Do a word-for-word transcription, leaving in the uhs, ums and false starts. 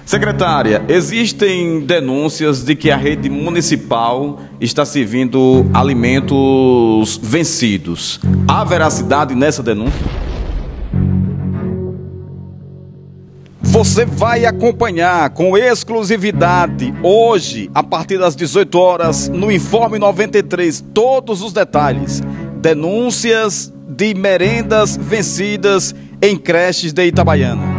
Secretária, existem denúncias de que a rede municipal está servindo alimentos vencidos. Há veracidade nessa denúncia? Você vai acompanhar com exclusividade hoje, a partir das dezoito horas, no Informe noventa e três, todos os detalhes. Denúncias de merendas vencidas em creches de Itabaiana.